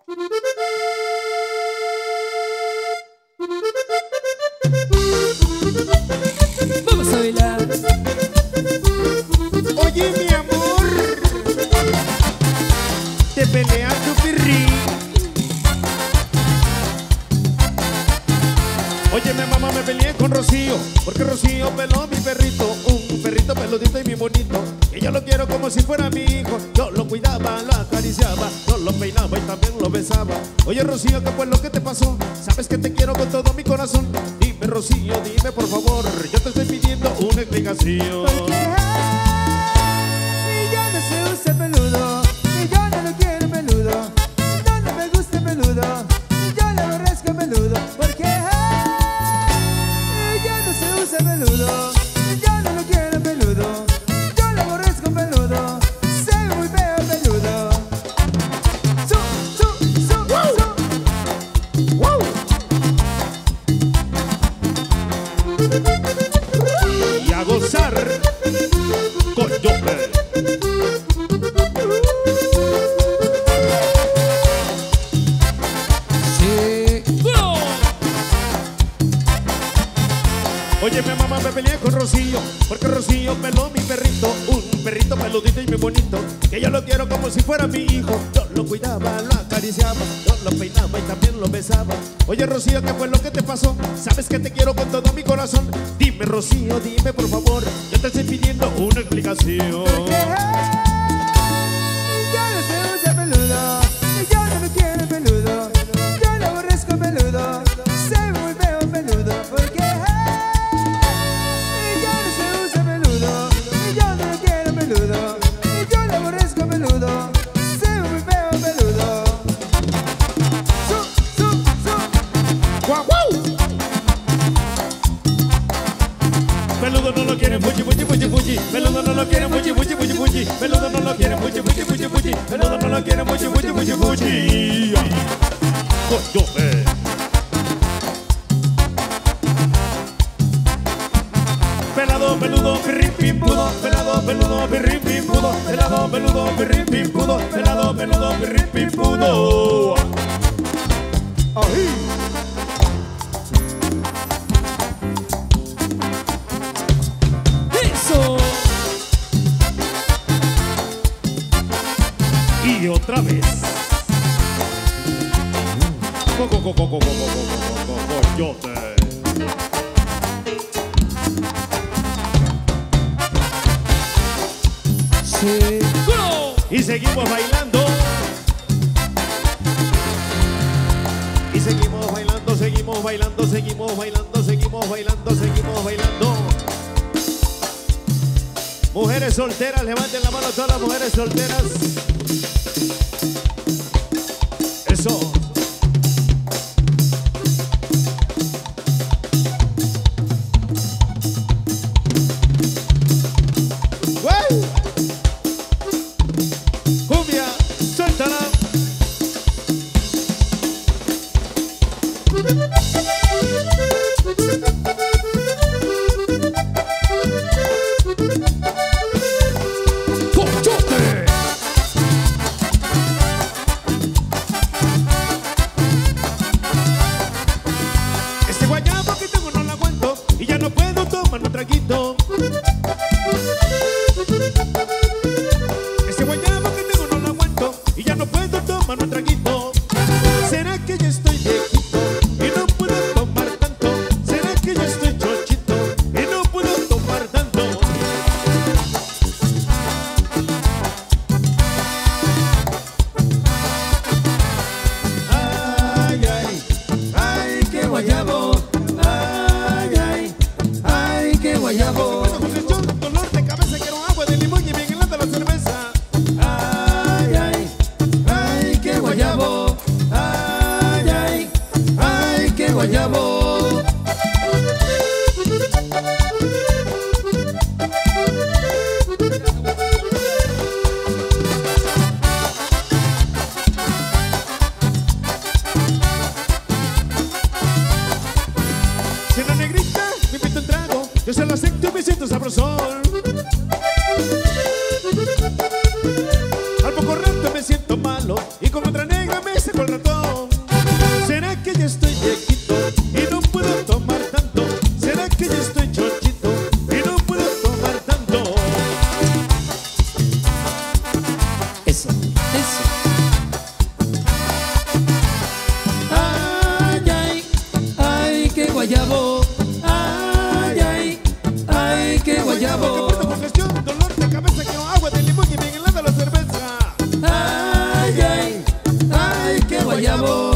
Vamos a bailar. Oye, mi amor, te peleas tu pirri. Oye, mi mamá, me peleé con Rocío, porque Rocío peló a mi perrito, un perrito peludito y muy bonito. Y yo lo quiero como si fuera mi hijo. Yo lo cuidaba, lo acariciaba, yo lo peinaba y también lo besaba. Oye, Rocío, ¿qué fue lo que te pasó? Sabes que te quiero con todo mi corazón. Dime, Rocío, dime por favor, yo te estoy pidiendo una explicación. Porque y ya no se usa peludo, y yo no lo quiero peludo, no me gusta peludo, y yo le aborrezco peludo. Porque y ya no se usa peludo, y yo no lo quiero peludo, yo le aborrezco peludo, se ve muy feo peludo. ¡Wow! Y a gozar con Joker. Sí. ¡Go! Oye, mi mamá, me peleé con Rocío, porque Rocío peló mi perrito, un perrito peludito y muy bonito, que yo lo quiero como si fuera mi hijo. Yo lo cuidaba, lo acariciaba, yo lo peinaba y también lo besaba. Oye, Rocío, ¿qué fue lo que te pasó? Sabes que te quiero con todo mi corazón. Dime, Rocío, dime por favor, yo te estoy pidiendo una explicación. Porque ya no se usa peludo, y yo no lo quiero peludo, yo le aborrezco peludo, se ve muy feo peludo. Porque ya no se usa peludo, y yo no lo quiero peludo, y yo le aborrezco peludo, se ve muy feo peludo. ¡Guau, guau! Peludo no lo quiere fuchi, fuchi, fuchi, fuchi. Peludo no lo quiere fuchi, fuchi, fuchi, fuchi. Peludo no lo quiere fuchi, fuchi, fuchi, fuchi. Peludo no lo quiere fuchi, fuchi, fuchi, fuchi. Coño, pelado, peludo, pirrín, pim, pudo. Pelado, peludo, pirrín, pim, pudo. Pelado, peludo, pirrín, pim, pudo. Pelado, peludo, pirrín, pim, pudo. ¡Ahí! ¡Eso! Y otra vez. Coyote. Sí. ¡Go! Y seguimos bailando. Y seguimos bailando, seguimos bailando, seguimos bailando, seguimos bailando, seguimos bailando. Mujeres solteras, levanten la mano a todas las mujeres solteras. Eso. ¡Wow! Cumbia, suéltala. ¡Coyote! Este guayabo que tengo no lo aguanto y ya no puedo tomar un traguito. Este guayabo que tengo no lo aguanto y ya no puedo tomar un traguito. ¿Será que yo estoy viejito y no puedo tomar tanto? ¿Será que yo estoy chochito y no puedo tomar tanto? Ay, ay, ay, qué guayabo. Ay, ay, ay, qué guayabo. Dolor de cabeza, quiero agua de limón y bien helada la cerveza. Ay, ay, ay, qué guayabo. Ay, ay, ay, qué guayabo. Si la negrita me invita un trago, yo se lo acepto y me siento sabrosón. Al poco rato me siento malo y con otra negra me siento dijo el ratón. ¿Será que ya estoy viejito y no puedo tomar tanto? ¿Será que ya estoy chochito y no puedo tomar tanto? Eso, eso. Ay, qué guayabo. Ay, qué Guayabo que guayabo. porta congestión, dolor de cabeza, que agua de limón y bien helada la cerveza. Ay, qué guayabo.